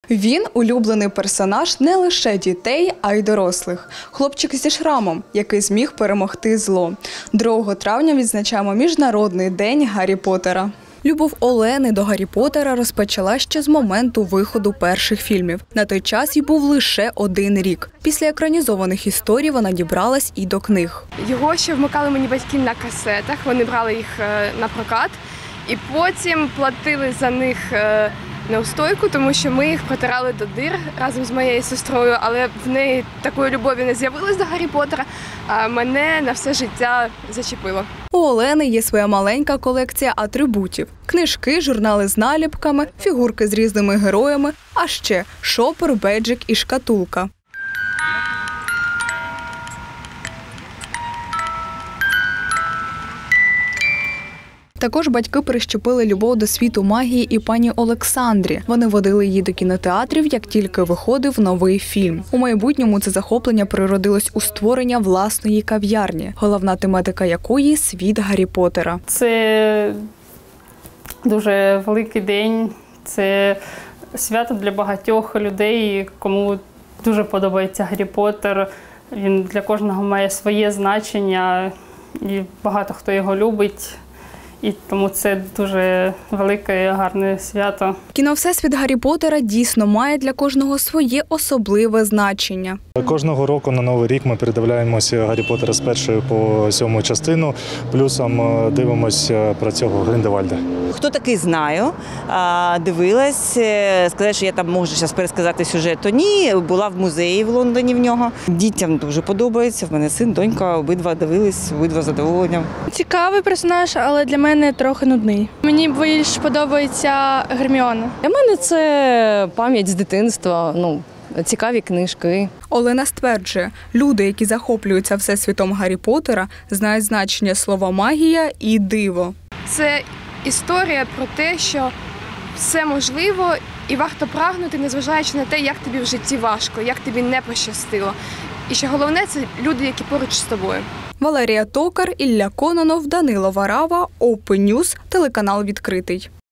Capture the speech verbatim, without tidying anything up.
Він – улюблений персонаж не лише дітей, а й дорослих. Хлопчик зі шрамом, який зміг перемогти зло. другого травня відзначаємо Міжнародний день Гаррі Поттера. Любов Олени до Гаррі Поттера розпочала ще з моменту виходу перших фільмів. На той час їй був лише один рік. Після екранізованих історій вона дібралась і до книг. Його ще вмикали мені батьки на касетах, вони брали їх на прокат. І потім платили за них неустойку, тому що ми їх протирали до дир разом з моєю сестрою, але в неї такої любові не з'явилось до Гаррі Поттера, а мене на все життя зачепило. У Олени є своя маленька колекція атрибутів. Книжки, журнали з наліпками, фігурки з різними героями, а ще шопер, беджик і шкатулка. Також батьки прищепили любов до світу магії і пані Олександрі. Вони водили її до кінотеатрів, як тільки виходив новий фільм. У майбутньому це захоплення природилось у створення власної кав'ярні, головна тематика якої – світ Гаррі Поттера. Це дуже великий день, це свято для багатьох людей, кому дуже подобається Гаррі Поттер. Він для кожного має своє значення і багато хто його любить. І тому це дуже велике і гарне свято. Кіно «Всесвіт Гаррі Поттера» дійсно має для кожного своє особливе значення. Кожного року на Новий рік ми передивляємося Гаррі Поттера з першої по сьому частину, плюсом дивимося про цього Гриндевальда. Хто такий, знаю, дивилась, сказати, що я там можу зараз пересказати сюжет, то ні, була в музеї в Лондоні в нього. Дітям дуже подобається, в мене син, донька, обидва дивились, обидва задоволення. Цікавий персонаж, але для мене трохи нудний. Мені більш подобається Герміона. Для мене це пам'ять з дитинства, ну, цікаві книжки. Олена стверджує, люди, які захоплюються всесвітом Гаррі Поттера, знають значення слова «магія» і «диво». Це історія про те, що все можливо і варто прагнути, незважаючи на те, як тобі в житті важко, як тобі не пощастило. І що головне – це люди, які поруч з тобою. Валерія Токар, Ілля Кононов, Данило Варава, Open News, телеканал «Відкритий».